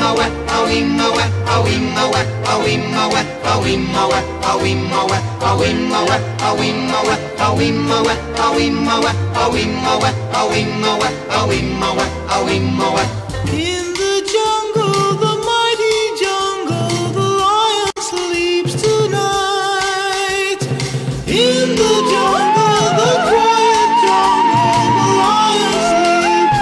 In the jungle, the mighty jungle, the lion sleeps tonight. In the jungle, the quiet jungle, the lion sleeps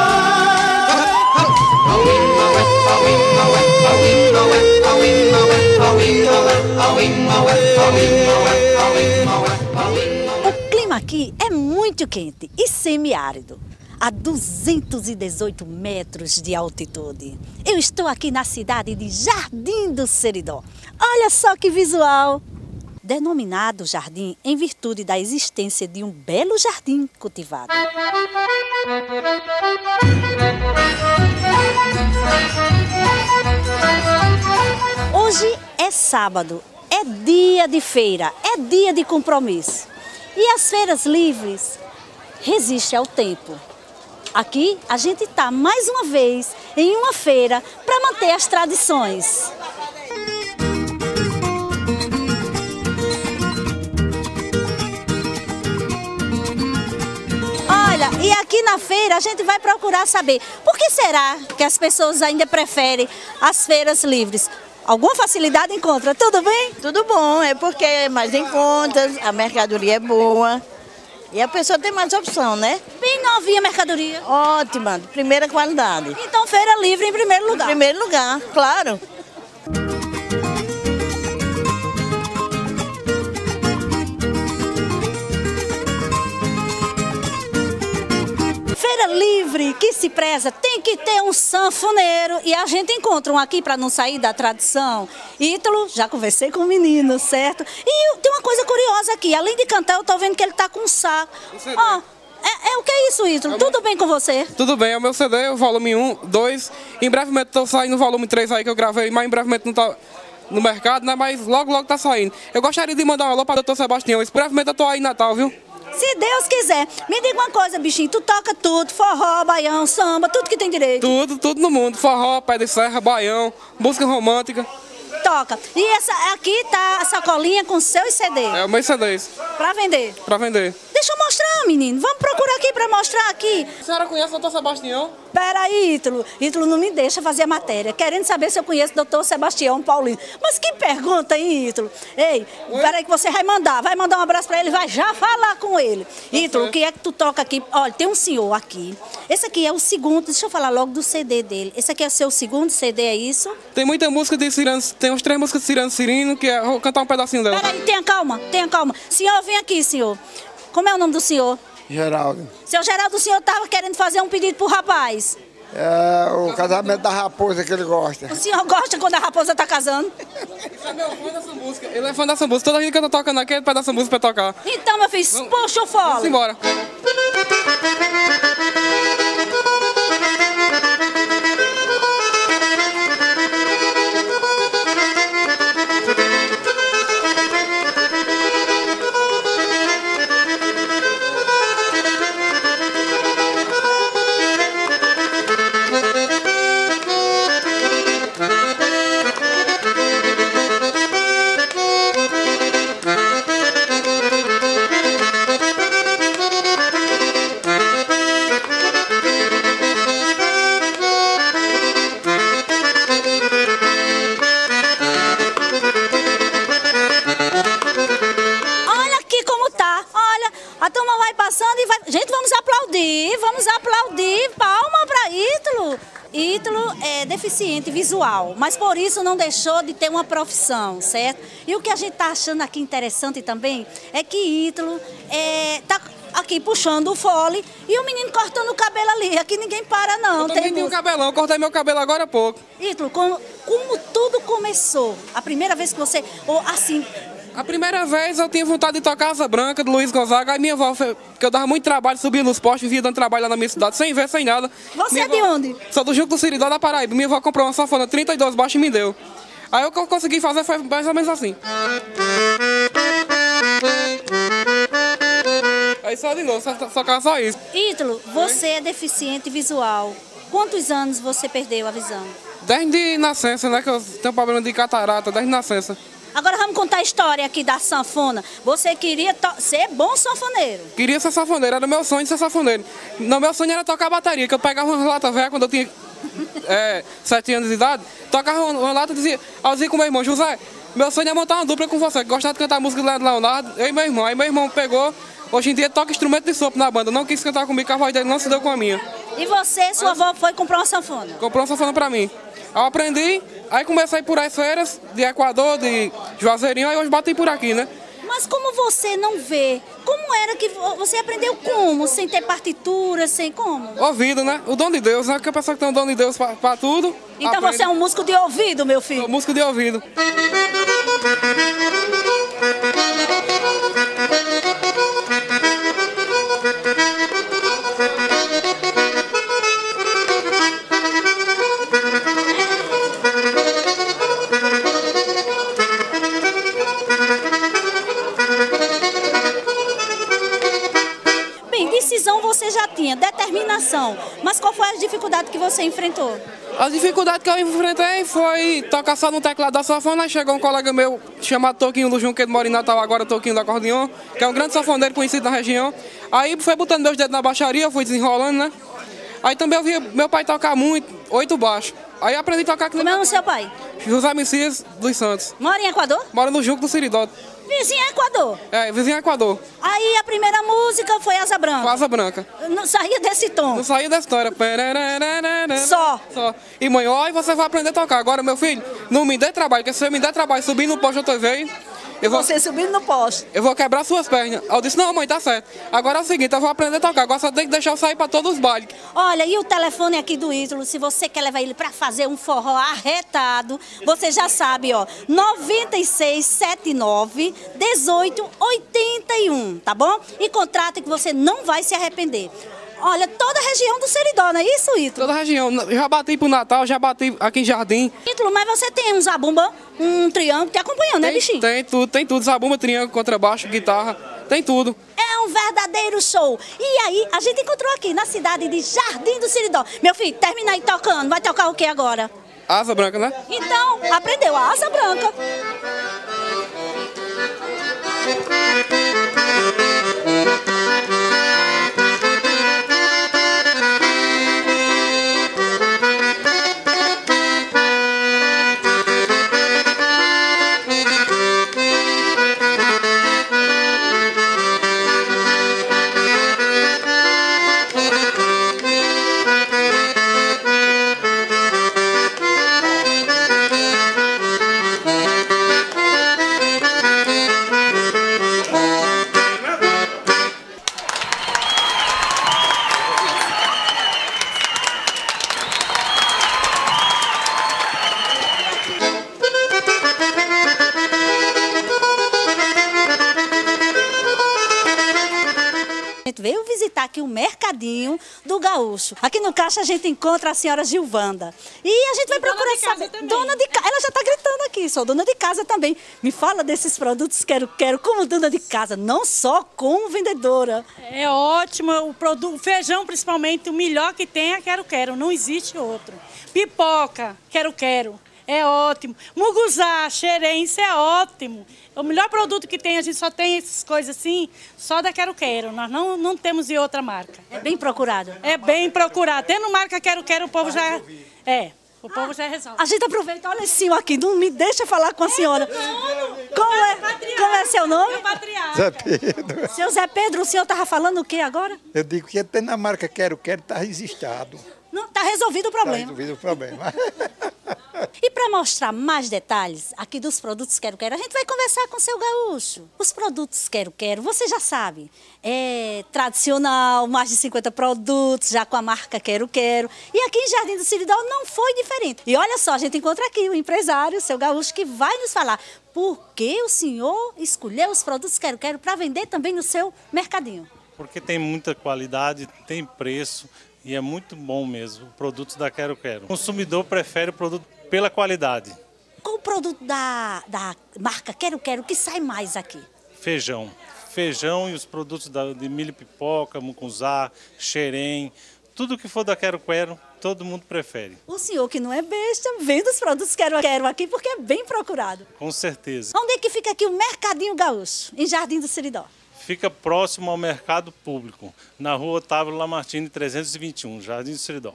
tonight. O clima aqui é muito quente e semiárido, a 218 metros de altitude. Eu estou aqui na cidade de Jardim do Seridó. Olha só que visual! Denominado jardim em virtude da existência de um belo jardim cultivado. Hoje é sábado, é dia de feira, é dia de compromisso. E as feiras livres resistem ao tempo. Aqui a gente está mais uma vez em uma feira para manter as tradições. Olha, e aqui na feira a gente vai procurar saber por que será que as pessoas ainda preferem as feiras livres. Alguma facilidade encontra? Tudo bem? Tudo bom, é porque é mais em contas, a mercadoria é boa e a pessoa tem mais opção, né? Bem novinha a mercadoria. Ótima, de primeira qualidade. Então feira livre em primeiro lugar. Em primeiro lugar, claro. Feira livre que se preza tem que ter um sanfoneiro e a gente encontra um aqui para não sair da tradição. Ítalo, já conversei com o menino, certo? E tem uma coisa curiosa aqui, além de cantar eu tô vendo que ele tá com um saco. Ó, o que é isso, Ítalo? Tudo bem com você? Tudo bem, é o meu CD, o volume 1, 2. Em brevemente tô saindo o volume 3 aí que eu gravei, mas em brevemente não tá no mercado, né? Mas logo tá saindo. Eu gostaria de mandar um alô para o Dr. Sebastião. Em brevemente eu tô aí em Natal, viu? Se Deus quiser. Me diga uma coisa, bichinho, tu toca tudo, forró, baião, samba, tudo que tem direito. Tudo no mundo. Forró, pé de serra, baião, música romântica. Toca. E essa aqui tá a sacolinha com seus CDs. É o meu CDs. Pra vender. Pra vender. Deixa eu mostrar, menino. Vamos procurar aqui pra mostrar aqui. A senhora conhece o Dr. Sebastião? Peraí, Ítalo. Ítalo não me deixa fazer a matéria, querendo saber se eu conheço o Dr. Sebastião Paulino. Mas que pergunta, hein, Ítalo? Ei, peraí que você vai mandar um abraço pra ele, vai já falar com ele. Ítalo, o que é que tu toca aqui? Olha, tem um senhor aqui. Esse aqui é o segundo, deixa eu falar logo do CD dele. Esse aqui é o seu segundo CD, é isso? Tem muita música de Cirano, tem uns 3 músicas de Cirano Cirino, que é, vou cantar um pedacinho dela. Peraí, tenha calma. Senhor, vem aqui, senhor. Como é o nome do senhor? Geraldo. Seu Geraldo, o senhor estava querendo fazer um pedido pro rapaz. É o casamento da raposa que ele gosta. O senhor gosta quando a raposa tá casando? Esse é meu fã dessa música. Ele é fã dessa música. Toda gente que eu tô tocando aqui, ele pede essa música pra tocar. Então, meu filho, puxa o fole. Vamos embora. A turma vai passando e vai... Gente, vamos aplaudir. Palma para Ítalo. Ítalo é deficiente visual, mas por isso não deixou de ter uma profissão, certo? E o que a gente está achando aqui interessante também é que Ítalo tá aqui puxando o fole e o menino cortando o cabelo ali. Aqui ninguém para, não. Eu também tenho cabelão, eu cortei meu cabelo agora há pouco. Ítalo, como tudo começou? A primeira vez que você... Ou assim... A primeira vez eu tinha vontade de tocar Asa Branca, do Luiz Gonzaga, aí minha avó, que eu dava muito trabalho, subia nos postos, via dando trabalho lá na minha cidade, sem ver, sem nada. Você é de onde? Sou do Juco do Seridó, da Paraíba. Minha avó comprou uma sanfona 32 baixos e me deu. Aí o que eu consegui fazer foi mais ou menos assim. Aí só de novo, só isso. Ítalo, você é deficiente visual. Quantos anos você perdeu a visão? Desde nascença, né? Que eu tenho problema de catarata, desde nascença. Agora vamos contar a história aqui da sanfona. Você queria ser bom sanfoneiro. Queria ser sanfoneiro, era meu sonho de ser sanfoneiro. Não, meu sonho era tocar bateria, que eu pegava uma lata velha quando eu tinha 7 anos de idade, tocava uma lata e dizia com meu irmão, José, meu sonho é montar uma dupla com você, que gostava de cantar música do Leonardo, eu e meu irmão. Aí meu irmão pegou, hoje em dia toca instrumento de sopro na banda, não quis cantar comigo, que a voz dele não se deu com a minha. E você, sua avó, foi comprar uma sanfona? Comprou uma sanfona pra mim. Aí eu aprendi, aí comecei por as feiras de Equador, de Juazeirinho, aí hoje bati por aqui, né? Mas como você não vê? Como era que você aprendeu como? Sem ter partitura, sem como? Ouvido, né? O dom de Deus, né? Porque a pessoa que tem o dom de Deus pra tudo. Então aprende. você é um músico de ouvido, meu filho? Músico de ouvido. Decisão você já tinha, determinação. Mas qual foi a dificuldade que você enfrentou? A dificuldade que eu enfrentei foi tocar só no teclado da sanfona. Aí chegou um colega meu chamado Toquinho do Junco, que mora em Natal agora, Toquinho do Acordeon, que é um grande sanfoneiro conhecido na região. Aí foi botando meus dedos na baixaria, eu fui desenrolando, né? Aí também eu via meu pai tocar muito, 8 baixos. Aí eu aprendi a tocar... Como é o seu pai? José Messias dos Santos. Mora em Equador? Mora no Junco do Siridó. Vizinho é Equador? É, vizinho Equador. Aí a primeira música foi Asa Branca? Com Asa Branca. Não saía desse tom? Não saía da história. Só? Só. E mãe, ó, você vai aprender a tocar. Agora, meu filho, não me dê trabalho, porque se você me der trabalho subir no poste outra vez... Você subindo no poste. Eu vou quebrar suas pernas. Eu disse, não, mãe, tá certo. Agora é o seguinte, eu vou aprender a tocar. Agora só tem que deixar eu sair pra todos os bailes. Olha, e o telefone aqui do Ítalo, se você quer levar ele pra fazer um forró arretado, você já sabe, ó, 9679-1881, tá bom? E contrata que você não vai se arrepender. Olha, toda a região do Seridó, não é isso, Ítalo? Toda a região. Já bati pro Natal, já bati aqui em Jardim. Ítalo, mas você tem um zabumba, um triângulo te acompanhando, né, bichinho? Tem tudo. Zabumba, triângulo, contrabaixo, guitarra, tem tudo. É um verdadeiro show. E aí, a gente encontrou aqui na cidade de Jardim do Seridó. Meu filho, termina aí tocando. Vai tocar o que agora? Asa Branca, né? Então, aprendeu a Asa Branca. A gente veio visitar aqui o Mercadinho do Gaúcho. Aqui no caixa a gente encontra a senhora Gilvanda. E a gente vai procurar saber. Dona de casa. Ela já está gritando aqui, sou dona de casa também. Me fala desses produtos quero como dona de casa, não só como vendedora. É ótimo, o feijão principalmente, o melhor que tem é quero, não existe outro. Pipoca, quero. É ótimo. Muguzá, xerém, isso é ótimo. O melhor produto que tem, a gente só tem essas coisas assim, só da Quero. Nós não temos de outra marca. É bem procurado? É bem procurado. Tendo marca Quero, o povo já... O povo já resolve. A gente aproveita, olha esse senhor aqui, não me deixa falar com a senhora. Como é seu nome? Zé Pedro. Seu Zé Pedro, o senhor estava falando o que agora? Eu digo que até na marca Quero tá registrado. Não, está resolvido o Tá problema. resolvido o problema. E para mostrar mais detalhes aqui dos produtos Quero, a gente vai conversar com o seu Gaúcho. Os produtos Quero, você já sabe, é tradicional, mais de 50 produtos, já com a marca Quero. E aqui em Jardim do Seridó não foi diferente. E olha só, a gente encontra aqui o empresário, o seu Gaúcho, que vai nos falar por que o senhor escolheu os produtos Quero para vender também no seu mercadinho. Porque tem muita qualidade, tem preço e é muito bom mesmo, produtos da Quero. O consumidor prefere o produto pela qualidade. Qual o produto da marca Quero que sai mais aqui? Feijão. Feijão e os produtos de milho pipoca, mucunzá, xerém, tudo que for da Quero todo mundo prefere. O senhor que não é besta, vende os produtos Quero aqui porque é bem procurado. Com certeza. Onde é que fica aqui o Mercadinho Gaúcho, em Jardim do Seridó? Fica próximo ao mercado público, na rua Otávio Lamartine 321, Jardim do Seridó.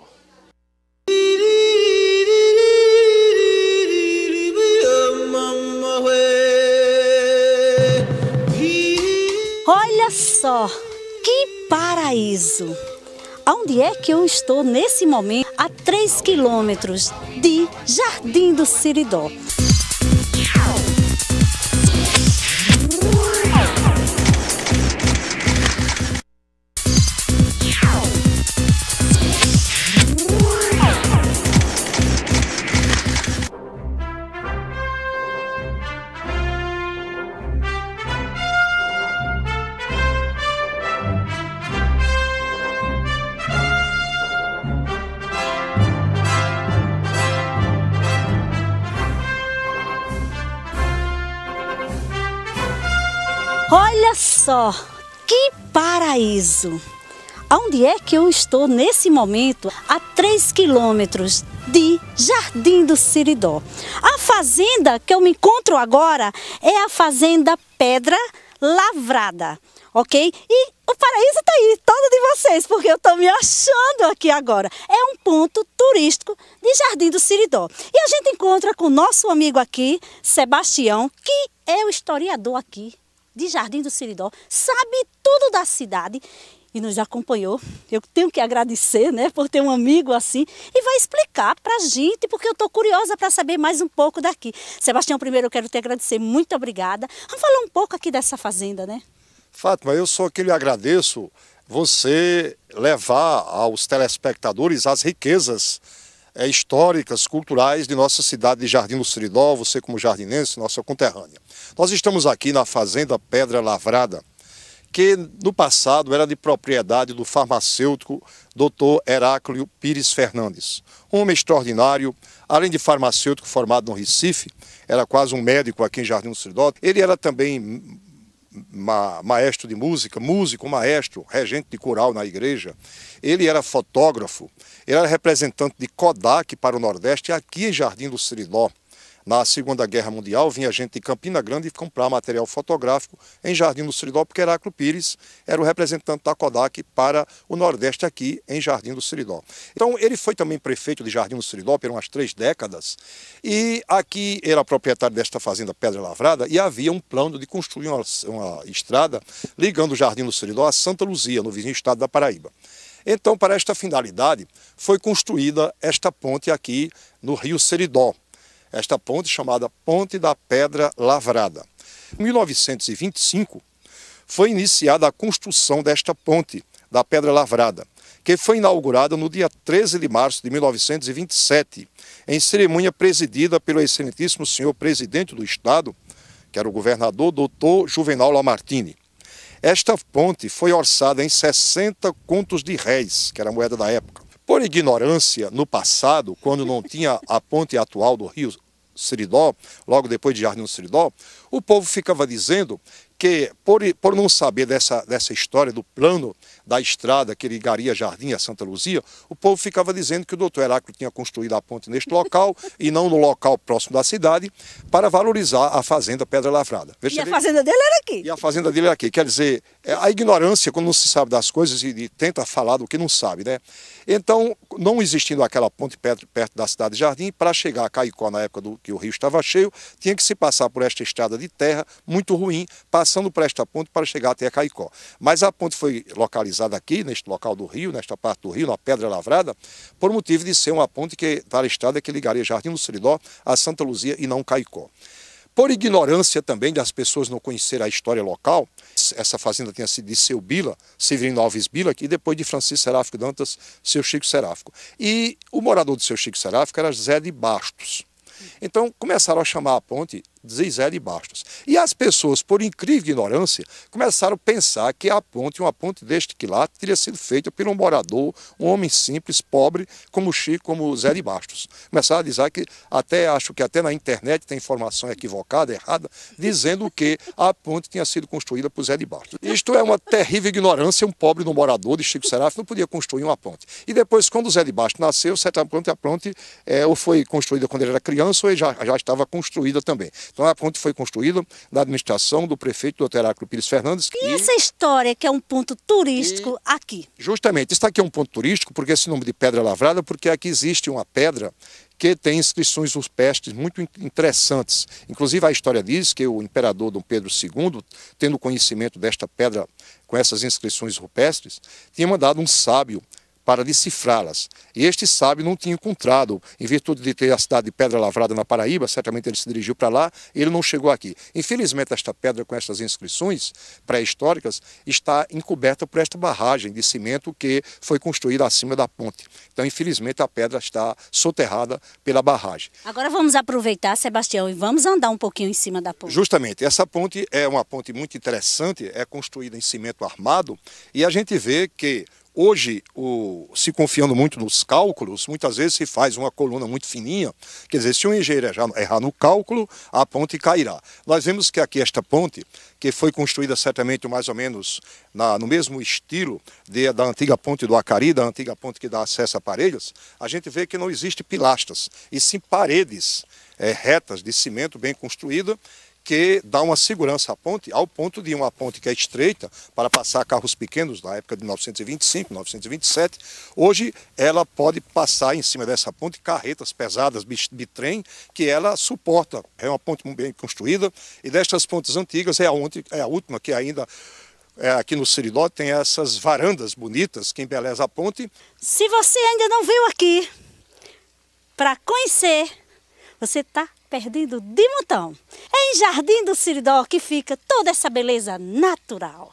Olha só, que paraíso! Onde é que eu estou nesse momento? A 3 quilômetros de Jardim do Seridó. Olha só, que paraíso! Onde é que eu estou nesse momento? A 3 quilômetros de Jardim do Seridó. A fazenda que eu me encontro agora é a Fazenda Pedra Lavrada, ok? E o paraíso está aí, todo de vocês, porque eu estou me achando aqui agora. É um ponto turístico de Jardim do Seridó. E a gente encontra com o nosso amigo aqui, Sebastião, que é o historiador aqui de Jardim do Seridó, sabe tudo da cidade e nos acompanhou. Eu tenho que agradecer, né, por ter um amigo assim e vai explicar pra gente, porque eu tô curiosa para saber mais um pouco daqui. Sebastião, primeiro eu quero te agradecer, muito obrigada. Vamos falar um pouco aqui dessa fazenda, né? Fátima, eu só que lhe agradeço você levar aos telespectadores as riquezas históricas, culturais de nossa cidade de Jardim do Seridó, você como jardinense, nossa conterrânea. Nós estamos aqui na Fazenda Pedra Lavrada, que no passado era de propriedade do farmacêutico Dr. Heráclio Pires Fernandes. Um homem extraordinário, além de farmacêutico formado no Recife, era quase um médico aqui em Jardim do Seridó. Ele era também maestro de música, músico, maestro, regente de coral na igreja. Ele era fotógrafo, ele era representante de Kodak para o Nordeste aqui em Jardim do Seridó. Na Segunda Guerra Mundial, vinha gente de Campina Grande comprar material fotográfico em Jardim do Seridó, porque Heráclio Pires era o representante da Kodak para o Nordeste aqui em Jardim do Seridó. Então, ele foi também prefeito de Jardim do Seridó por umas 3 décadas, e aqui era proprietário desta fazenda Pedra Lavrada, e havia um plano de construir uma estrada ligando o Jardim do Seridó a Santa Luzia, no vizinho estado da Paraíba. Então, para esta finalidade, foi construída esta ponte aqui no Rio Seridó. Esta ponte chamada Ponte da Pedra Lavrada. Em 1925, foi iniciada a construção desta ponte da Pedra Lavrada, que foi inaugurada no dia 13 de março de 1927, em cerimônia presidida pelo excelentíssimo senhor presidente do Estado, que era o governador Dr. Juvenal Lamartine. Esta ponte foi orçada em 60 contos de réis, que era a moeda da época. Por ignorância, no passado, quando não tinha a ponte atual do Rio Seridó, logo depois de Jardim do Seridó, o povo ficava dizendo que, por não saber dessa história do plano da estrada que ligaria Jardim a Santa Luzia, o povo ficava dizendo que o doutor Heráclio tinha construído a ponte neste local e não no local próximo da cidade, para valorizar a fazenda Pedra Lavrada. E a fazenda dele era aqui. E a fazenda dele era aqui. Quer dizer, a ignorância, quando não se sabe das coisas e tenta falar do que não sabe, né? Então, não existindo aquela ponte perto da cidade de Jardim, para chegar a Caicó na época que o rio estava cheio, tinha que se passar por esta estrada de terra muito ruim, passando por esta ponte para chegar até Caicó. Mas a ponte foi localizada aqui, neste local do rio, nesta parte do rio, na Pedra Lavrada, por motivo de ser uma ponte para a estrada que ligaria Jardim do Seridó a Santa Luzia e não Caicó. Por ignorância também das pessoas não conhecerem a história local, essa fazenda tinha sido de seu Bila, Severino Alves Bila, e depois de Francisco Seráfico Dantas, seu Chico Seráfico. E o morador do seu Chico Seráfico era Zé de Bastos. Então começaram a chamar a ponte de Zé de Bastos. E as pessoas, por incrível ignorância, começaram a pensar que uma ponte deste quilate, teria sido feita por um morador, um homem simples, pobre, como Chico, como Zé de Bastos. Começaram a dizer que, acho que até na internet tem informação equivocada, errada, dizendo que a ponte tinha sido construída por Zé de Bastos. Isto é uma terrível ignorância, um pobre no morador de Chico Serafim não podia construir uma ponte. E depois, quando o Zé de Bastos nasceu, a ponte ou foi construída quando ele era criança ou já estava construída também. Então a ponte foi construída na administração do prefeito Dr. Heráclito Pires Fernandes. E essa história que é um ponto turístico aqui? Justamente, isso aqui é um ponto turístico, porque esse nome de Pedra Lavrada, porque aqui existe uma pedra que tem inscrições rupestres muito interessantes. Inclusive a história diz que o imperador Dom Pedro II, tendo conhecimento desta pedra com essas inscrições rupestres, tinha mandado um sábio para decifrá-las. E este sábio não tinha encontrado, em virtude de ter a cidade de Pedra Lavrada na Paraíba, certamente ele se dirigiu para lá, e ele não chegou aqui. Infelizmente, esta pedra com estas inscrições pré-históricas está encoberta por esta barragem de cimento que foi construída acima da ponte. Então, infelizmente, a pedra está soterrada pela barragem. Agora vamos aproveitar, Sebastião, e vamos andar um pouquinho em cima da ponte. Justamente, essa ponte é uma ponte muito interessante, é construída em cimento armado, e a gente vê que hoje, se confiando muito nos cálculos, muitas vezes se faz uma coluna muito fininha, quer dizer, se o engenheiro errar no cálculo, a ponte cairá. Nós vemos que aqui esta ponte, que foi construída certamente mais ou menos no mesmo estilo da antiga ponte do Acari, da antiga ponte que dá acesso a Parelhas, a gente vê que não existe pilastras, e sim paredes retas de cimento bem construída, que dá uma segurança à ponte, ao ponto de uma ponte que é estreita para passar carros pequenos na época de 1925, 1927. Hoje ela pode passar em cima dessa ponte carretas pesadas, bitrem, que ela suporta. É uma ponte bem construída e destas pontes antigas é a última que ainda aqui no Seridó tem essas varandas bonitas que embelezam a ponte. Se você ainda não veio aqui para conhecer, você está perdendo de montão. É em Jardim do Seridó que fica toda essa beleza natural.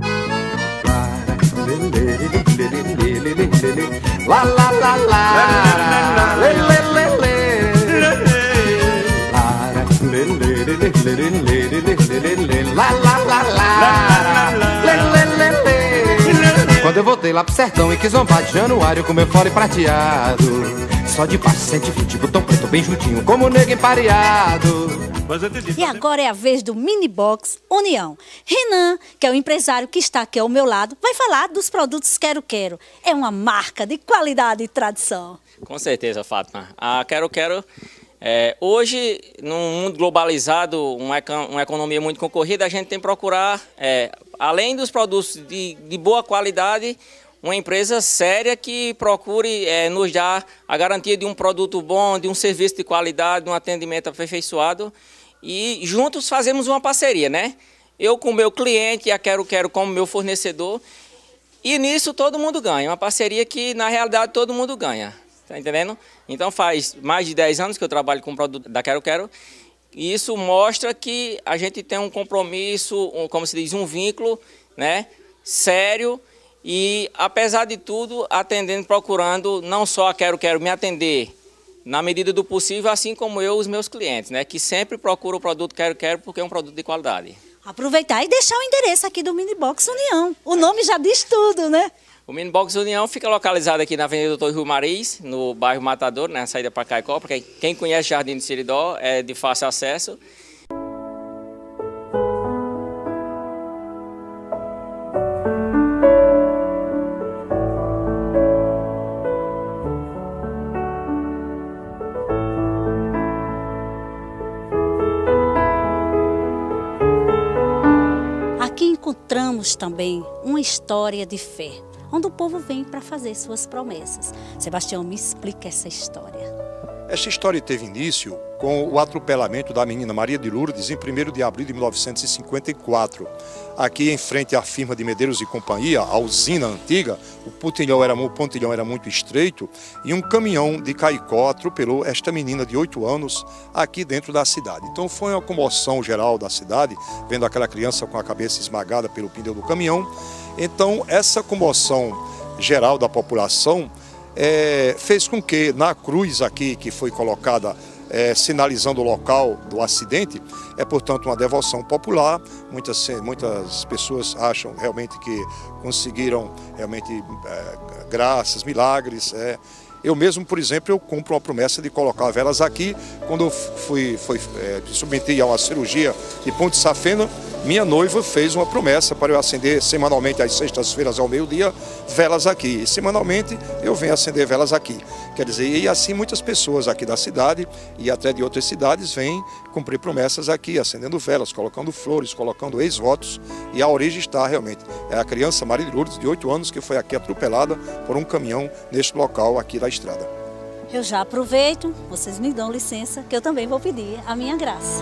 Quando eu voltei lá pro sertão e quis zombar de Januário com meu fole prateado, só de baixo, 120, botão preto bem juntinho, como nego empareado. E agora é a vez do Mini Box União. Renan, que é o empresário que está aqui ao meu lado, vai falar dos produtos Quero Quero. É uma marca de qualidade e tradição. Com certeza, Fátima. A Quero Quero, hoje, num mundo globalizado, uma economia muito concorrida, a gente tem que procurar, além dos produtos de boa qualidade, uma empresa séria que procure nos dar a garantia de um produto bom, de um serviço de qualidade, de um atendimento aperfeiçoado. E juntos fazemos uma parceria, né? Eu com o meu cliente e a Quero Quero como meu fornecedor. E nisso todo mundo ganha. Uma parceria que, na realidade, todo mundo ganha. Tá entendendo? Então faz mais de 10 anos que eu trabalho com o produto da Quero Quero. E isso mostra que a gente tem um compromisso, como se diz, um vínculo, né? Sério. E, apesar de tudo, procurando não só a Quero Quero me atender na medida do possível, assim como eu os meus clientes, né? Que sempre procuram o produto Quero Quero porque é um produto de qualidade. Aproveitar e deixar o endereço aqui do Mini Box União. O nome já diz tudo, né? O Mini Box União fica localizado aqui na Avenida Doutor Rui Mariz, no bairro Matador, na saída para Caicó. Porque quem conhece Jardim do Seridó é de fácil acesso. Aqui encontramos também uma história de fé, onde o povo vem para fazer suas promessas. Sebastião, me explica essa história. Esta história teve início com o atropelamento da menina Maria de Lourdes em 1º de abril de 1954. Aqui em frente à firma de Medeiros e Companhia, a usina antiga, o pontilhão era muito estreito e um caminhão de Caicó atropelou esta menina de 8 anos aqui dentro da cidade. Então foi uma comoção geral da cidade, vendo aquela criança com a cabeça esmagada pelo pneu do caminhão. Então essa comoção geral da população fez com que na cruz aqui que foi colocada sinalizando o local do acidente, é, portanto, uma devoção popular. Muitas pessoas acham realmente que conseguiram realmente graças, milagres. Eu mesmo, por exemplo, eu cumpro uma promessa de colocar velas aqui. Quando eu fui submeti a uma cirurgia de ponte safena, minha noiva fez uma promessa para eu acender semanalmente às sextas-feiras ao meio-dia velas aqui. E semanalmente eu venho acender velas aqui. Quer dizer, e assim muitas pessoas aqui da cidade e até de outras cidades vêm cumprir promessas aqui, acendendo velas, colocando flores, colocando ex-votos. E a origem está realmente. É a criança Maria de Lourdes, de 8 anos, que foi aqui atropelada por um caminhão neste local aqui da estrada. Eu já aproveito, vocês me dão licença, que eu também vou pedir a minha graça.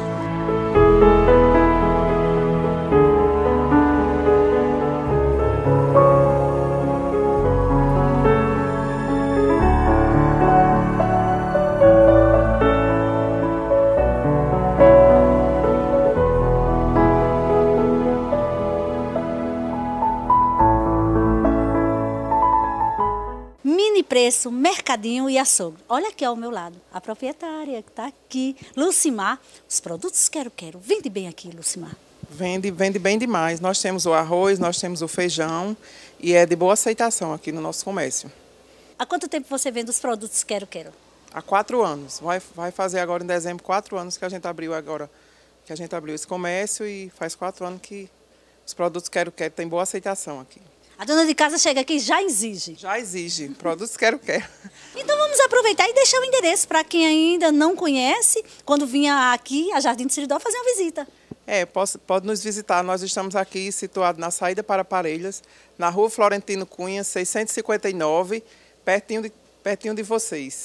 Preço, mercadinho e açougue. Olha aqui ao meu lado, a proprietária que está aqui, Lucimar. Os produtos Quero. Vende bem aqui, Lucimar? Vende bem demais. Nós temos o arroz, nós temos o feijão e é de boa aceitação aqui no nosso comércio. Há quanto tempo você vende os produtos Quero? Há 4 anos. Vai fazer agora em dezembro 4 anos que a gente abriu esse comércio e faz 4 anos que os produtos Quero têm boa aceitação aqui. A dona de casa chega aqui e já exige. Já exige. Produtos Quero. Então vamos aproveitar e deixar o endereço para quem ainda não conhece, quando vinha aqui a Jardim do Seridó fazer uma visita. Pode nos visitar. Nós estamos aqui situados na saída para Parelhas, na rua Florentino Cunha, 659, pertinho de vocês.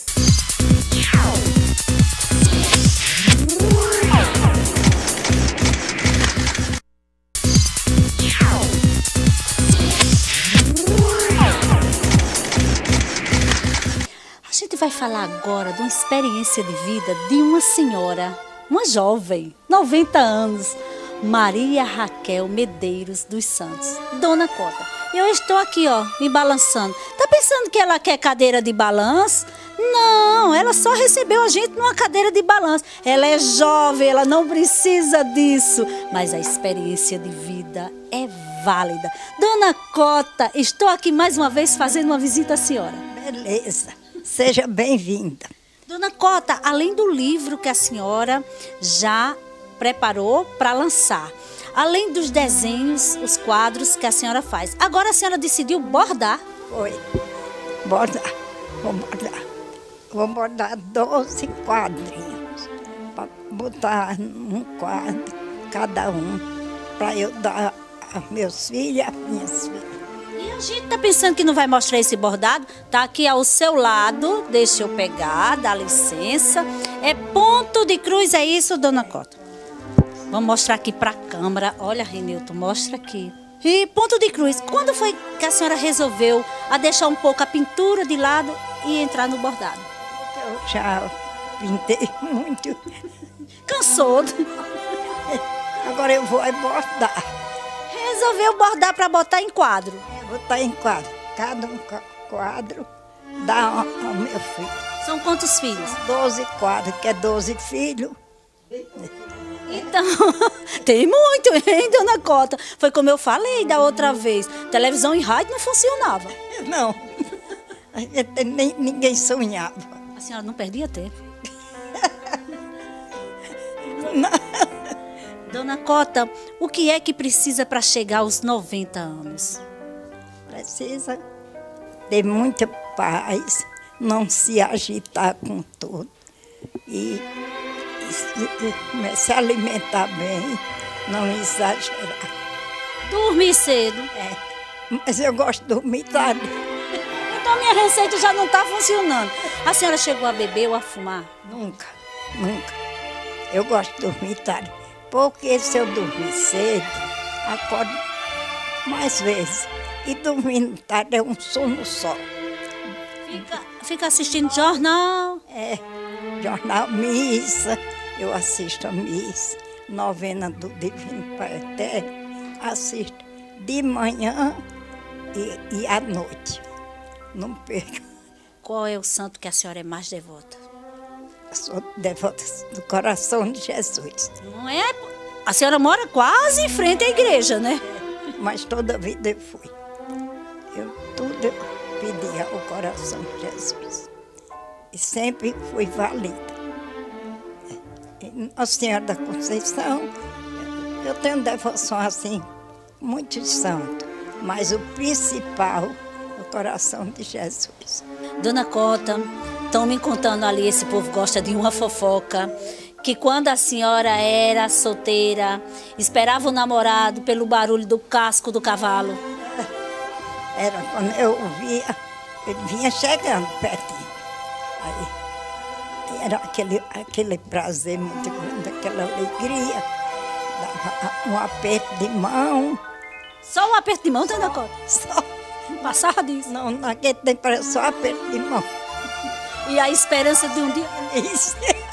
A gente vai falar agora de uma experiência de vida de uma senhora, uma jovem, 90 anos, Maria Raquel Medeiros dos Santos, Dona Cota. Eu estou aqui, me balançando. Tá pensando que ela quer cadeira de balanço? Não, ela só recebeu a gente numa cadeira de balanço. Ela é jovem, ela não precisa disso. Mas a experiência de vida é válida. Dona Cota, estou aqui mais uma vez fazendo uma visita à senhora. Beleza. Seja bem-vinda. Dona Cota, além do livro que a senhora já preparou para lançar, além dos desenhos, os quadros que a senhora faz, agora a senhora decidiu bordar? Foi. Bordar. Vou bordar 12 quadrinhos para botar num quadro, cada um, para eu dar a meus filhos e a minhas filhas. E a gente tá pensando que não vai mostrar esse bordado? Tá aqui ao seu lado, deixa eu pegar, dá licença. É ponto de cruz, é isso, Dona Cota? Vamos mostrar aqui para a câmera. Olha, Renilton, mostra aqui. E ponto de cruz, quando foi que a senhora resolveu a deixar um pouco a pintura de lado e entrar no bordado? Eu já pintei muito. Cansou? Agora eu vou bordar. Resolveu bordar para botar em quadro? Botar em quadro. Cada um quadro dá ao meu filho. São quantos filhos? 12 quadros, que é 12 filhos. Então, tem muito, hein, Dona Cota? Foi como eu falei da outra vez. Televisão e rádio não funcionava. Não. Ninguém sonhava. A senhora não perdia tempo. Não. Dona Cota, o que é que precisa para chegar aos 90 anos? Precisa ter muita paz, não se agitar com tudo e se alimentar bem, não exagerar. Dormir cedo? Mas eu gosto de dormir tarde. Então a minha receita já não está funcionando. A senhora chegou a beber ou a fumar? Nunca. Eu gosto de dormir tarde. Porque se eu dormir cedo, acordo mais vezes. E dormindo tarde é um sono só. Fica assistindo jornal? Jornal, missa. Eu assisto a missa. Novena do Divino Pai Eterno. Assisto de manhã e à noite. Não perca. Qual é o santo que a senhora é mais devota? Sou devota do Coração de Jesus. Não é? A senhora mora quase em frente à igreja, né? Mas toda vida eu fui. Eu tudo pedi ao Coração de Jesus. E sempre fui valida. E Nossa Senhora da Conceição, eu tenho devoção assim, muitos santos. Mas o principal é o Coração de Jesus. Dona Cota, estão me contando ali, esse povo gosta de uma fofoca, que quando a senhora era solteira, esperava o namorado pelo barulho do casco do cavalo. Era quando eu via, ele vinha chegando pertinho. Aí era aquele prazer muito grande, aquela alegria, dava um aperto de mão. Só um aperto de mão, Dona Cota? Só. Passava disso? Não, naquele tempo era só aperto de mão. E a esperança de um dia... Isso.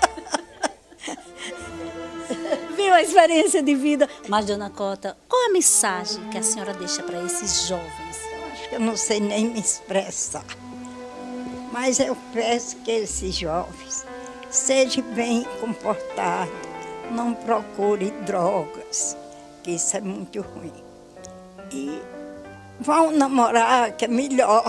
Viu a experiência de vida? Mas, Dona Cota, qual a mensagem que a senhora deixa para esses jovens? Eu acho que eu não sei nem me expressar. Mas eu peço que esses jovens sejam bem comportados, não procurem drogas, que isso é muito ruim. E vão namorar, que é melhor.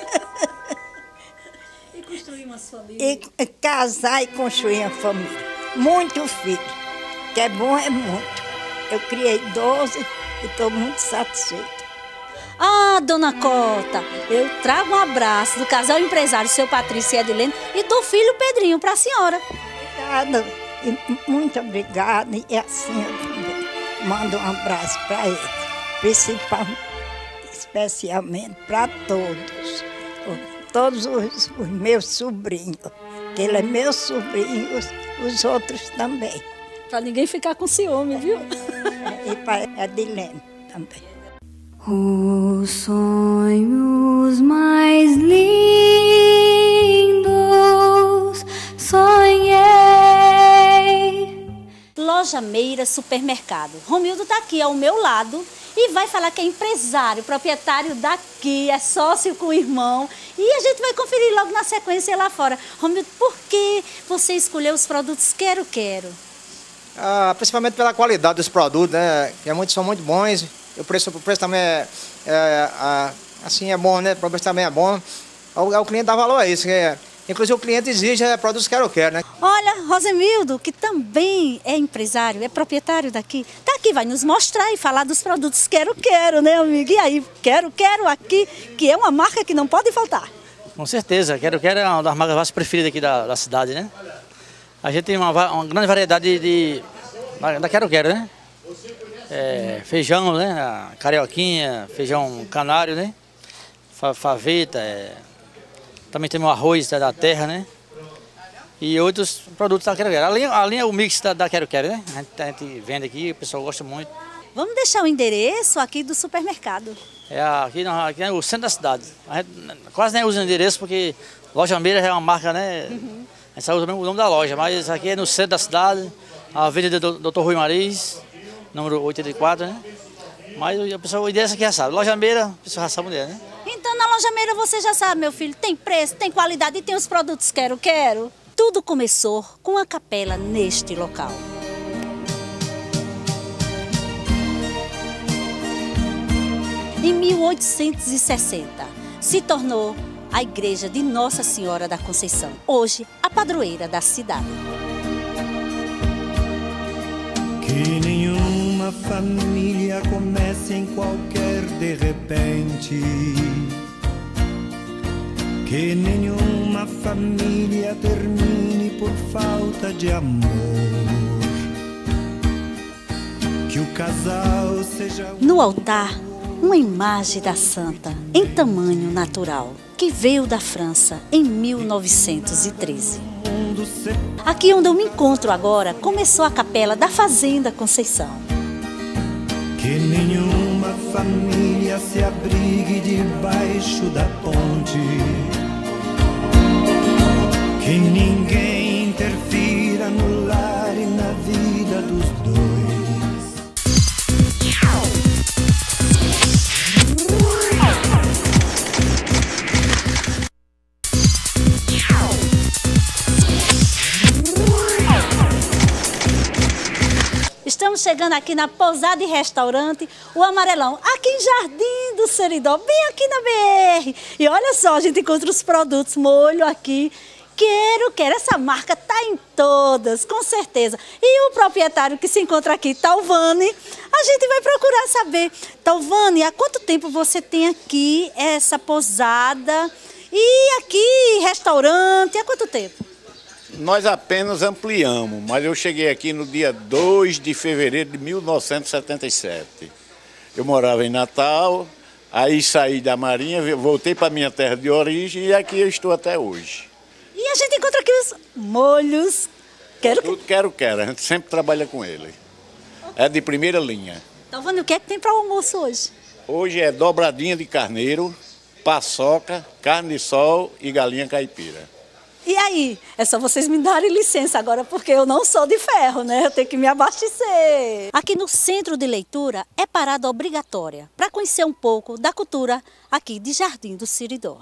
E construir uma família. E casar e construir uma família. Muito filho, que é bom é muito. Eu criei 12 e estou muito satisfeita. Ah, Dona Cota, eu trago um abraço do casal empresário, seu Patrício e Edilene, e do filho Pedrinho para a senhora. Obrigada, e muito obrigada. E assim eu também mando um abraço para eles, especialmente para todos os meus sobrinhos, que ele é meu sobrinho, os outros também. Para ninguém ficar com ciúme, viu? E para Edilene também. Os sonhos mais lindos sonhei. Loja Meira Supermercado. Romildo está aqui ao meu lado e vai falar que é empresário, proprietário daqui, é sócio com o irmão. E a gente vai conferir logo na sequência lá fora. Romildo, por que você escolheu os produtos Quero Quero? Principalmente pela qualidade dos produtos, né? Que são muito bons. O preço também assim é bom, né? O preço também é bom. O cliente dá valor a isso. Inclusive o cliente exige produtos Quero Quero, né? Olha, Rosemildo, que também é empresário, é proprietário daqui, tá aqui, vai nos mostrar e falar dos produtos Quero Quero, né, amigo? E aí, Quero Quero aqui, que é uma marca que não pode faltar. Com certeza, Quero Quero é uma das marcas mais preferidas aqui da cidade, né? A gente tem uma grande variedade da Quero Quero, né? Feijão, né? A carioquinha, feijão canário, né? Faveta, também temos o arroz da terra, né? E outros produtos da Quero Quero. A linha é o mix da Quero Quero, né? A gente vende aqui, o pessoal gosta muito. Vamos deixar o endereço aqui do supermercado. Aqui é o centro da cidade. A gente quase nem usa endereço porque Loja Meira já é uma marca, né? Uhum. A gente só usa o nome da loja, mas aqui é no centro da cidade, a Avenida Dr. Rui Mariz, número 84, né? Mas a pessoa, o endereço aqui já sabe. Loja Meira, a pessoa já sabe onde é, né? Então na Loja Meira você já sabe, meu filho, tem preço, tem qualidade e tem os produtos Quero Quero. Tudo começou com a capela neste local. Em 1860, se tornou a igreja de Nossa Senhora da Conceição, hoje a padroeira da cidade. Que nenhuma família comece em qualquer de repente. Que nenhuma família termine por falta de amor. Que o casal seja... No altar, uma imagem da santa em tamanho natural, que veio da França em 1913. Aqui onde eu me encontro agora, começou a capela da Fazenda Conceição. Que nenhuma família se abrigue debaixo da ponte. Que ninguém interfira no lar e na vida dos dois. chegando aqui na Pousada e Restaurante, o Amarelão, aqui em Jardim do Seridó, bem aqui na BR. E olha só, a gente encontra os produtos, molho aqui. Quero, essa marca tá em todas, com certeza. E o proprietário que se encontra aqui, Talvani, a gente vai procurar saber. Talvani, há quanto tempo você tem aqui essa pousada e aqui restaurante, há quanto tempo? Nós apenas ampliamos, mas eu cheguei aqui no dia 2 de fevereiro de 1977. Eu morava em Natal, aí saí da Marinha, voltei para minha terra de origem e aqui eu estou até hoje. E a gente encontra aqui os molhos. Quero, a gente sempre trabalha com ele. É de primeira linha. Talvani, o que é que tem para o almoço hoje? Hoje é dobradinha de carneiro, paçoca, carne de sol e galinha caipira. E aí? É só vocês me darem licença agora, porque eu não sou de ferro, né? Eu tenho que me abastecer. Aqui no Centro de Leitura é parada obrigatória para conhecer um pouco da cultura aqui de Jardim do Seridó.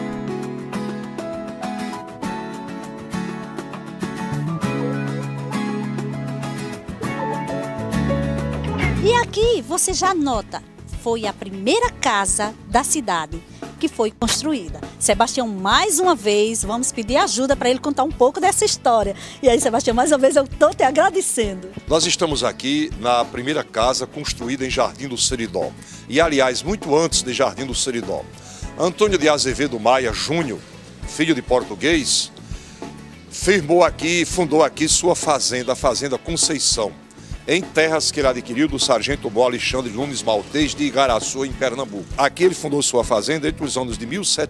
E aqui você já nota, foi a primeira casa da cidade que foi construída. Sebastião, mais uma vez, vamos pedir ajuda para ele contar um pouco dessa história. E aí, Sebastião, mais uma vez eu estou te agradecendo. Nós estamos aqui na primeira casa construída em Jardim do Seridó. E, aliás, muito antes de Jardim do Seridó. Antônio de Azevedo Maia Júnior, filho de português, fundou aqui sua fazenda, a Fazenda Conceição, em terras que ele adquiriu do sargento Mó Alexandre Nunes Maltês de Igaraçu, em Pernambuco. Aqui ele fundou sua fazenda entre os anos de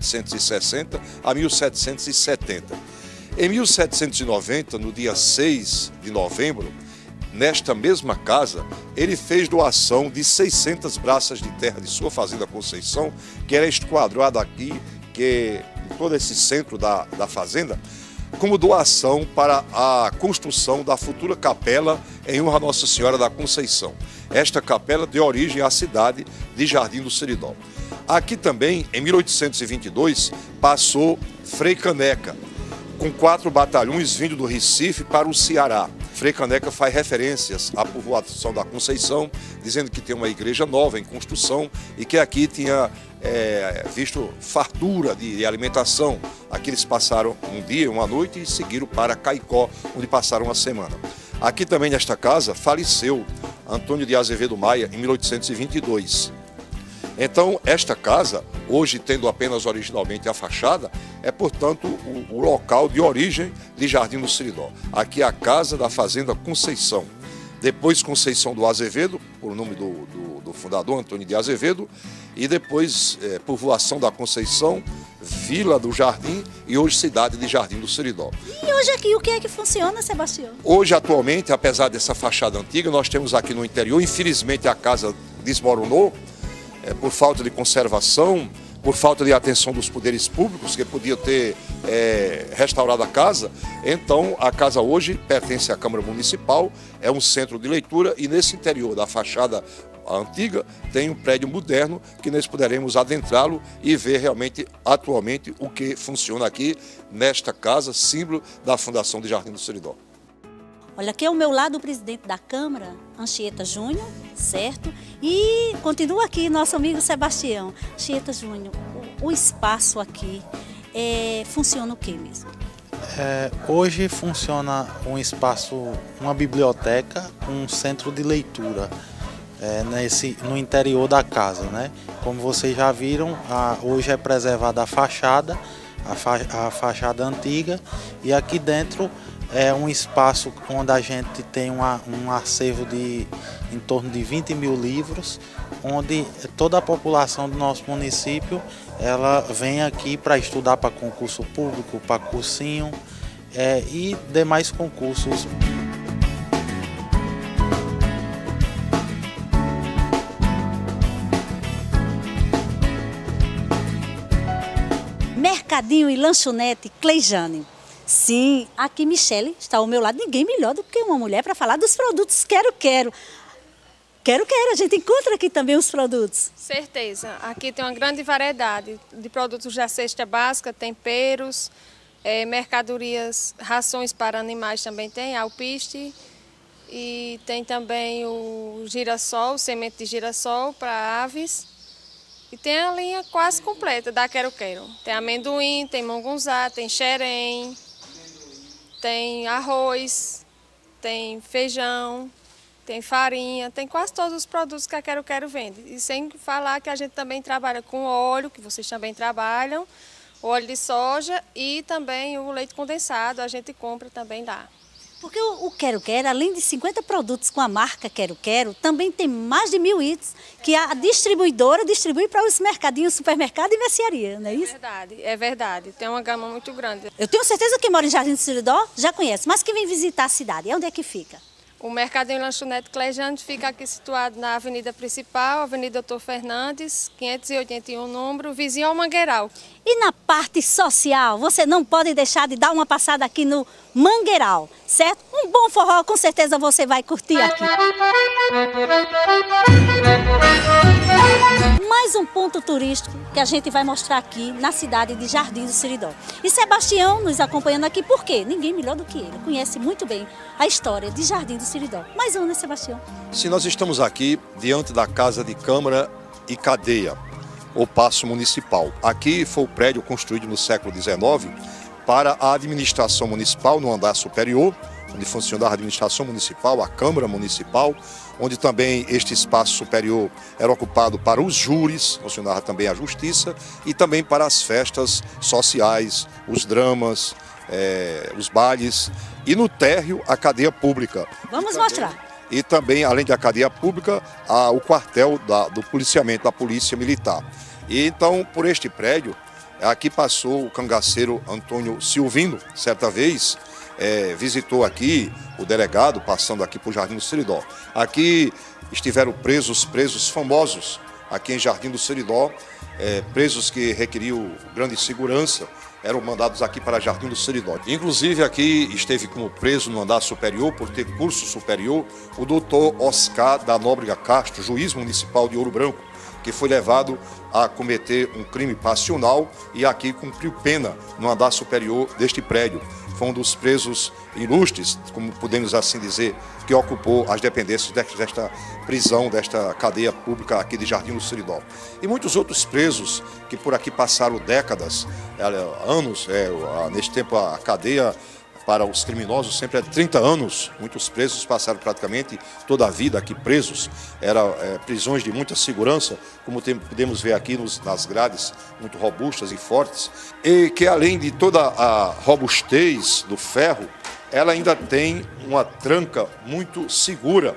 1760 a 1770. Em 1790, no dia 6 de novembro, nesta mesma casa, ele fez doação de 600 braças de terra de sua Fazenda Conceição, que era esquadrada aqui, que em todo esse centro da fazenda, como doação para a construção da futura capela em honra a Nossa Senhora da Conceição. Esta capela deu origem à cidade de Jardim do Seridó. Aqui também, em 1822, passou Frei Caneca, com 4 batalhões vindo do Recife para o Ceará. Frei Caneca faz referências à povoação da Conceição, dizendo que tem uma igreja nova em construção e que aqui tinha visto fartura de alimentação. Aqui eles passaram um dia, uma noite e seguiram para Caicó, onde passaram uma semana. Aqui também nesta casa faleceu Antônio de Azevedo Maia em 1822. Então, esta casa, hoje tendo apenas originalmente a fachada, é, portanto, o local de origem de Jardim do Seridó. Aqui é a casa da Fazenda Conceição. Depois Conceição do Azevedo, por nome do fundador, Antônio de Azevedo, e depois povoação da Conceição, Vila do Jardim e hoje cidade de Jardim do Seridó. E hoje aqui o que é que funciona, Sebastião? Hoje, atualmente, apesar dessa fachada antiga, nós temos aqui no interior, infelizmente a casa desmoronou, por falta de conservação, por falta de atenção dos poderes públicos, que podia ter restaurado a casa. Então, a casa hoje pertence à Câmara Municipal, é um centro de leitura e nesse interior da fachada antiga tem um prédio moderno que nós poderemos adentrá-lo e ver realmente, atualmente, o que funciona aqui nesta casa, símbolo da Fundação de Jardim do Seridó. Olha, aqui ao meu lado o presidente da Câmara, Anchieta Júnior, certo? E continua aqui nosso amigo Sebastião. Anchieta Júnior, o espaço aqui funciona o que mesmo? Hoje funciona um espaço, uma biblioteca, um centro de leitura no interior da casa, né? Como vocês já viram, hoje é preservada a fachada antiga, e aqui dentro é um espaço onde a gente tem um acervo de em torno de 20 mil livros, onde toda a população do nosso município ela vem aqui para estudar para concurso público, para cursinho e demais concursos. Mercadinho e lanchonete Cleijane. Sim, aqui Michele está ao meu lado. Ninguém melhor do que uma mulher para falar dos produtos Quero. A gente encontra aqui também os produtos. Certeza. Aqui tem uma grande variedade de produtos da cesta básica, temperos, mercadorias, rações para animais também tem, alpiste E tem também o girassol, semente de girassol para aves. E tem a linha quase completa da Quero Quero. Tem amendoim, tem mungunzá, tem xerém, tem arroz, tem feijão, tem farinha, tem quase todos os produtos que a Quero Quero vende. E sem falar que a gente também trabalha com óleo, que vocês também trabalham, óleo de soja e também o leite condensado, a gente compra também lá. Porque o Quero Quero, além de 50 produtos com a marca Quero Quero, também tem mais de 1000 itens que a distribuidora distribui para os mercadinhos, supermercado e mercearia, não é isso? É verdade. Tem uma gama muito grande. Eu tenho certeza que quem mora em Jardim do Seridó já conhece, mas quem vem visitar a cidade, onde é que fica? O Mercadinho Lanchonete Clejane fica aqui situado na avenida principal, Avenida Doutor Fernandes, 581 número, vizinho ao Mangueiral. E na parte social, você não pode deixar de dar uma passada aqui no Mangueiral, certo? Um bom forró, com certeza você vai curtir aqui. Mais um ponto turístico que a gente vai mostrar aqui na cidade de Jardim do Seridó. E Sebastião nos acompanhando aqui, por quê? Ninguém melhor do que ele, conhece muito bem a história de Jardim do Seridó. Mais um, né, Sebastião? Sim, nós estamos aqui diante da Casa de Câmara e Cadeia, o Paço Municipal. Aqui foi o prédio construído no século XIX para a administração municipal no andar superior, onde funcionava a administração municipal, a Câmara Municipal, onde também este espaço superior era ocupado para os júris, funcionava também a Justiça, e também para as festas sociais, os dramas, os bailes, e no térreo a cadeia pública. Vamos mostrar. E também, além da cadeia pública, o quartel do policiamento, da Polícia Militar. E então, por este prédio, aqui passou o cangaceiro Antônio Silvino, certa vez, visitou aqui o delegado, passando aqui por Jardim do Seridó. Aqui estiveram presos famosos, aqui em Jardim do Seridó, presos que requeriam grande segurança, eram mandados aqui para Jardim do Seridó. Inclusive aqui esteve como preso no andar superior, por ter curso superior, o doutor Oscar da Nóbrega Castro, juiz municipal de Ouro Branco, que foi levado a cometer um crime passional e aqui cumpriu pena no andar superior deste prédio. Foi um dos presos ilustres, como podemos assim dizer, que ocupou as dependências desta prisão, desta cadeia pública aqui de Jardim do Seridó. E muitos outros presos que por aqui passaram décadas, anos, neste tempo a cadeia para os criminosos sempre é 30 anos, muitos presos passaram praticamente toda a vida aqui presos, eram prisões de muita segurança, como podemos ver aqui nas grades, muito robustas e fortes, e que além de toda a robustez do ferro, ela ainda tem uma tranca muito segura,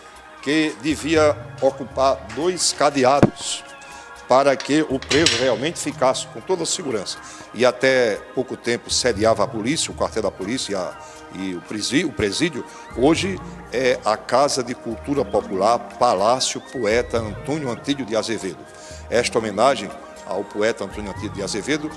que devia ocupar 2 cadeados, para que o preso realmente ficasse com toda a segurança. E até pouco tempo sediava a polícia, o quartel da polícia e o presídio. Hoje é a Casa de Cultura Popular Palácio Poeta Antônio Antídio de Azevedo. Esta homenagem ao poeta Antônio Antídio de Azevedo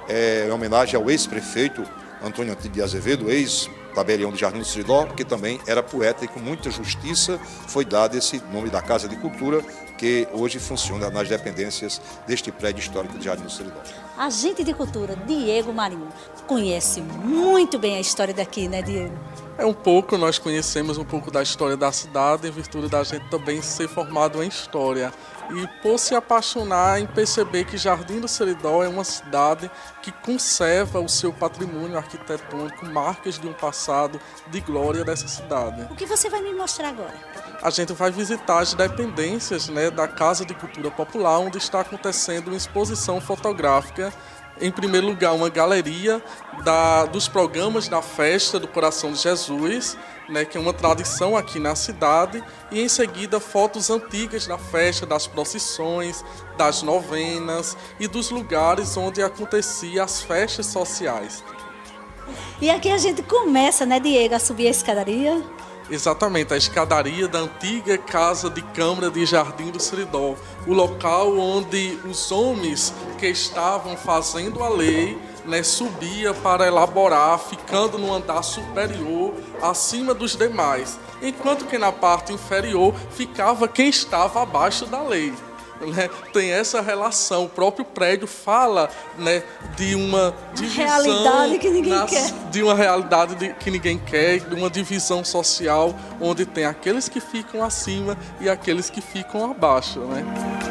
é homenagem ao ex-prefeito Antônio Antídio de Azevedo, ex-tabelião de Jardim do Seridó, que também era poeta e com muita justiça foi dado esse nome da Casa de Cultura, que hoje funciona nas dependências deste prédio histórico de Jardim do Seridó. Agente de cultura, Diego Marinho, conhece muito bem a história daqui, né, Diego? Nós conhecemos um pouco da história da cidade, em virtude da gente também ser formado em história. E por se apaixonar em perceber que Jardim do Seridó é uma cidade que conserva o seu patrimônio arquitetônico, marcas de um passado de glória dessa cidade. O que você vai me mostrar agora? A gente vai visitar as dependências, da Casa de Cultura Popular, onde está acontecendo uma exposição fotográfica. Em primeiro lugar, uma galeria dos programas da Festa do Coração de Jesus, que é uma tradição aqui na cidade, e em seguida fotos antigas da festa, das procissões, das novenas e dos lugares onde aconteciam as festas sociais. E aqui a gente começa, Diego, a subir a escadaria? Exatamente, a escadaria da antiga Casa de Câmara de Jardim do Seridó, o local onde os homens que estavam fazendo a lei subia para elaborar, ficando no andar superior, acima dos demais, enquanto que na parte inferior ficava quem estava abaixo da lei. né, tem essa relação. O próprio prédio fala, né, de uma divisão, realidade que ninguém quer. De uma realidade que ninguém quer, de uma divisão social, onde tem aqueles que ficam acima e aqueles que ficam abaixo, né?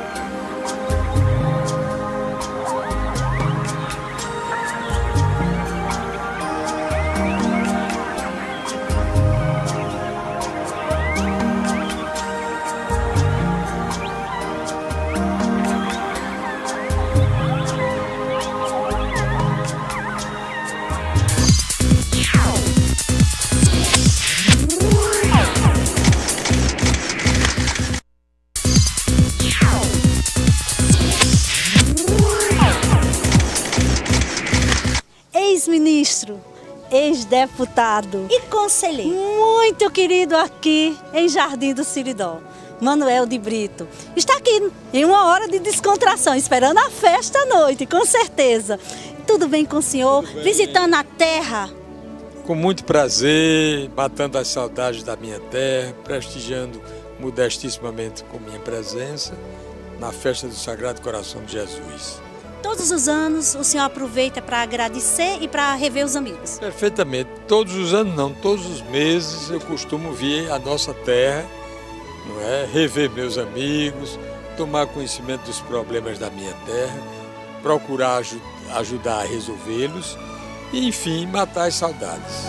Ex-ministro, ex-deputado e conselheiro muito querido aqui em Jardim do Seridó, Manuel de Brito, está aqui em uma hora de descontração, esperando a festa à noite, com certeza. Tudo bem com o senhor? Visitando a terra? Com muito prazer, matando as saudades da minha terra, prestigiando modestissimamente com minha presença na festa do Sagrado Coração de Jesus. Todos os anos o senhor aproveita para agradecer e para rever os amigos? Perfeitamente. Todos os anos não, todos os meses eu costumo vir à nossa terra, não é? Rever meus amigos, tomar conhecimento dos problemas da minha terra, procurar ajudar a resolvê-los e, enfim, matar as saudades.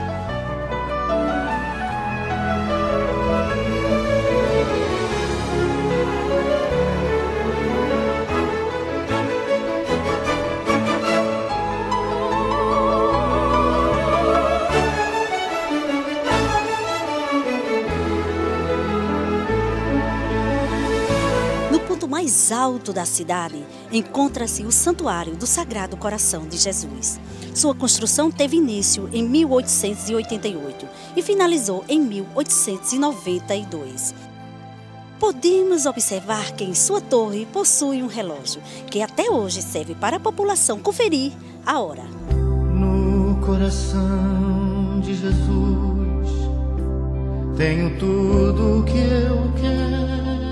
Mais alto da cidade encontra-se o Santuário do Sagrado Coração de Jesus. Sua construção teve início em 1888 e finalizou em 1892. Podemos observar que em sua torre possui um relógio que até hoje serve para a população conferir a hora. No coração de Jesus tenho tudo o que eu quero.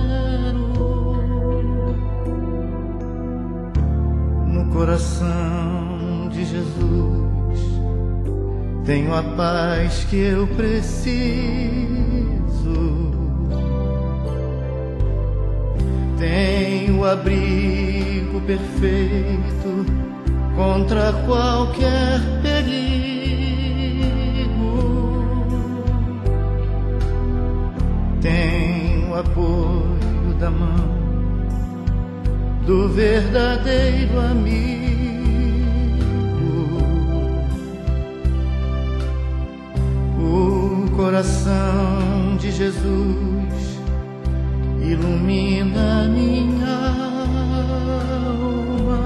No coração de Jesus tenho a paz que eu preciso. Tenho o abrigo perfeito contra qualquer perigo. Tenho o apoio da mão do verdadeiro amigo. O coração de Jesus ilumina minha alma.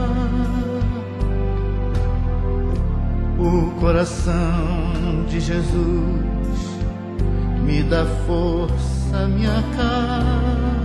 O coração de Jesus me dá força, me acalma.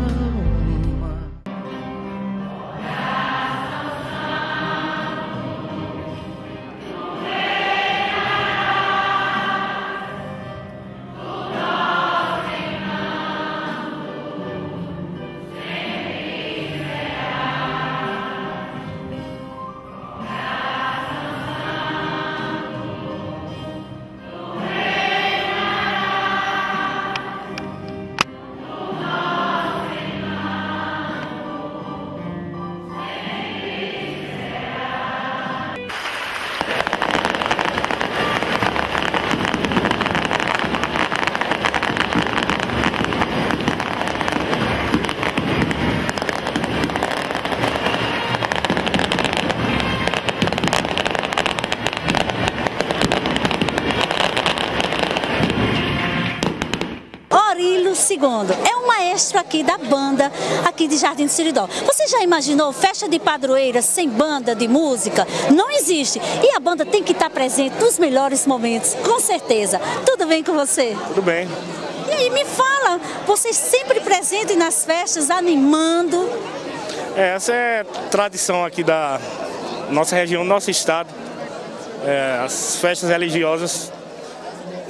Segundo, é um maestro aqui da banda, aqui de Jardim do Seridó. Você já imaginou festa de padroeira sem banda de música? Não existe. E a banda tem que estar presente nos melhores momentos, com certeza. Tudo bem com você? Tudo bem. E aí, me fala, você sempre presente nas festas, animando? Essa é tradição aqui da nossa região, do nosso estado. As festas religiosas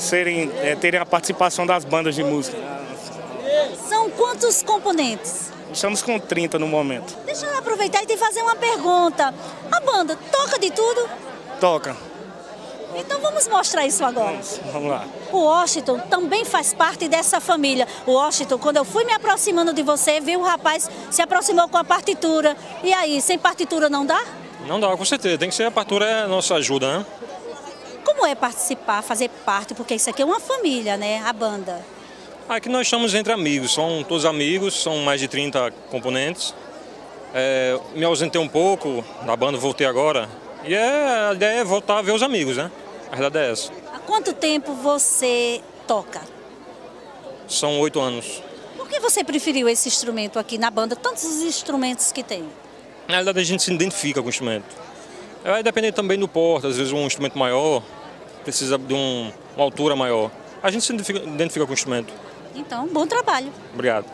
terem a participação das bandas de música. São quantos componentes? Estamos com 30 no momento. Deixa eu aproveitar e te fazer uma pergunta. A banda toca de tudo? Toca. Então vamos mostrar isso agora. Vamos lá. O Washington também faz parte dessa família. O Washington, quando eu fui me aproximando de você, viu o rapaz se aproximou com a partitura. E aí, sem partitura não dá? Não dá, com certeza. Tem que ser a partitura, é a nossa ajuda, né? Como é participar, fazer parte? Porque isso aqui é uma família, né? A banda. Aqui nós estamos entre amigos, são todos amigos, são mais de 30 componentes. Me ausentei um pouco da banda, voltei agora. E a ideia é voltar a ver os amigos, né? A verdade é essa. Há quanto tempo você toca? São 8 anos. Por que você preferiu esse instrumento aqui na banda, tantos os instrumentos que tem? Na verdade a gente se identifica com o instrumento. Vai depender também do porte, às vezes um instrumento maior precisa de uma altura maior. A gente se identifica com o instrumento. Então, bom trabalho. Obrigado.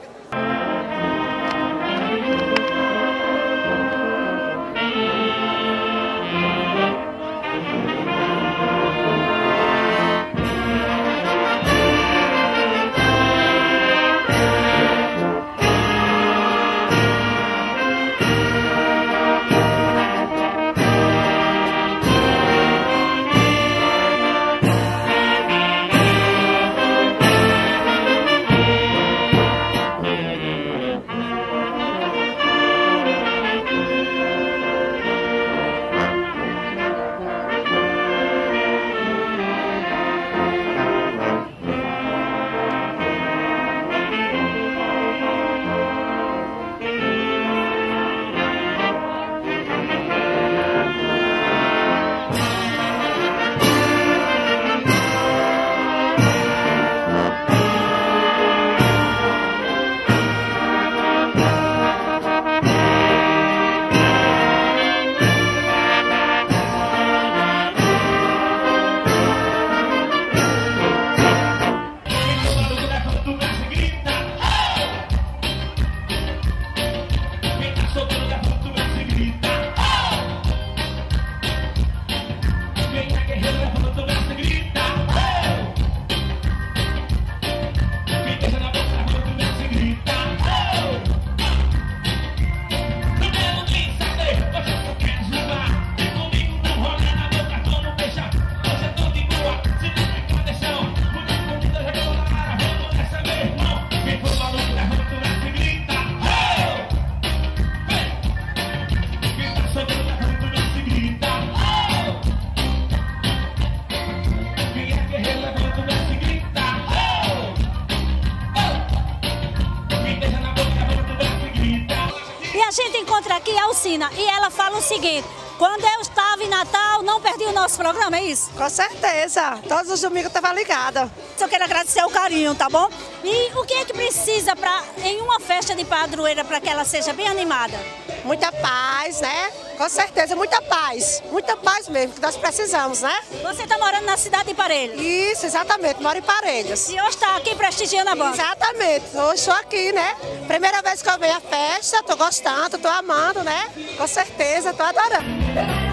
A gente encontra aqui a Alcina e ela fala o seguinte: quando eu estava em Natal, não perdi o nosso programa, é isso? Com certeza, todos os domingos eu estava ligada. Só quero agradecer o carinho, tá bom? E o que é que precisa em uma festa de padroeira para que ela seja bem animada? Muita paz, né? Com certeza, muita paz mesmo, que nós precisamos, né? Você está morando na cidade de Parelhos? Isso, exatamente, moro em Parelhos. E hoje está aqui prestigiando a banda? Exatamente, hoje estou aqui, né? Primeira vez que eu venho à festa, estou gostando, estou amando, né? Com certeza, estou adorando.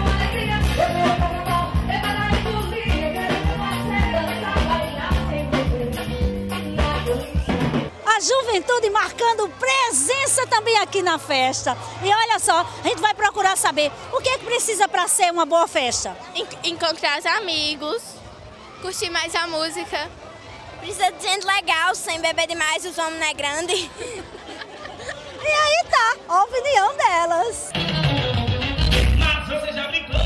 A juventude marcando presença também aqui na festa. E olha só, a gente vai procurar saber o que é que precisa para ser uma boa festa. Encontrar os amigos, curtir mais a música. Precisa de gente legal, sem beber demais, os homens não é grande. E aí tá, a opinião delas. Mas você já brincou?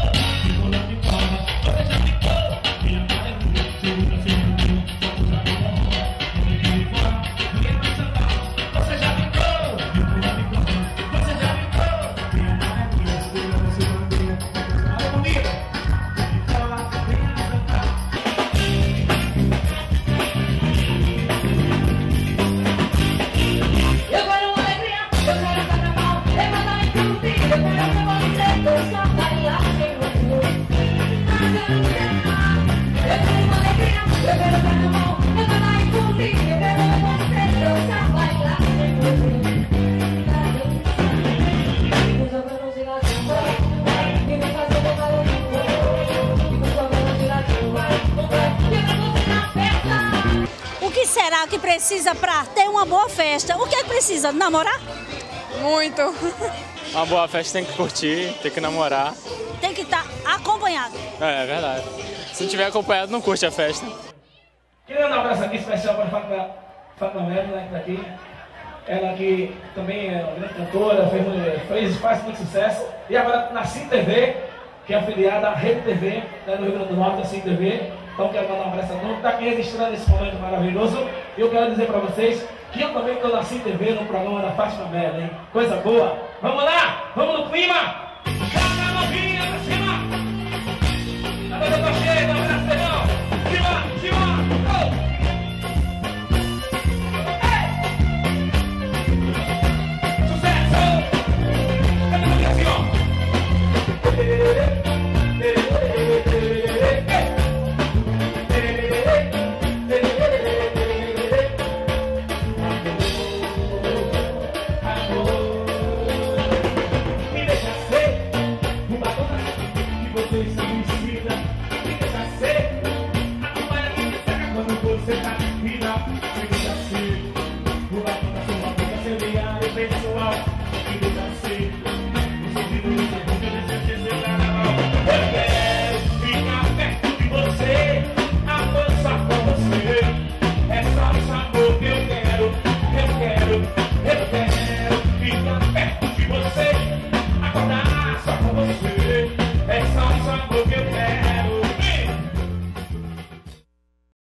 O que será que precisa para ter uma boa festa? O que é que precisa? Namorar? Muito. Uma boa festa tem que curtir, tem que namorar. Tem que estar acompanhado. É verdade. Se não tiver acompanhado, não curte a festa. Queria dar um abraço aqui especial para a Fátima Melo, né, que está aqui. Ela que também é uma grande cantora, faz muito sucesso. E agora na Sim TV, que é afiliada à Rede TV, né, no Rio Grande do Norte, a Sim TV. Então quero mandar um abraço a todos. Está aqui registrando esse momento maravilhoso. E eu quero dizer para vocês que eu também estou na Sim TV, no programa da Fátima Melo, hein? Coisa boa. Vamos lá, vamos no clima. Joga a mãozinha pra cima. A boca tá cheia, dá um abraço, irmão. Cima. Você tá